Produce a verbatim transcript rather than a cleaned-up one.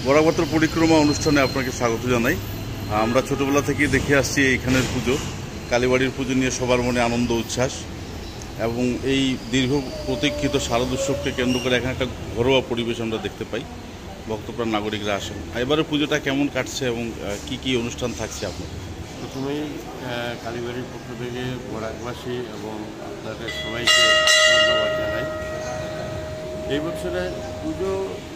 বরাবর পরিক্রমা অনুষ্ঠানে আপনাকে স্বাগত জানাই। আমরা ছোটবেলা থেকেই দেখে আসছি এইখানের পুজো, কালীবাড়ির পুজো নিয়ে সবার মনে আনন্দ উচ্ছ্বাস এবং এই দীর্ঘ প্রতীক্ষিত শারদ উৎসবকে কেন্দ্র করে এখানে একটা ঘরোয়া পরিবেশ আমরা দেখতে পাই। ভক্তপ্রাণ নাগরিকরা আসেন। এবারে পুজোটা কেমন কাটছে এবং কি কি অনুষ্ঠান থাকছে আপনার? প্রথমেই কালীবাড়ির পক্ষ থেকে বরাকবাসী এবং আপনাদের সবাইকে ধন্যবাদ জানাই। এই বছরে পুজো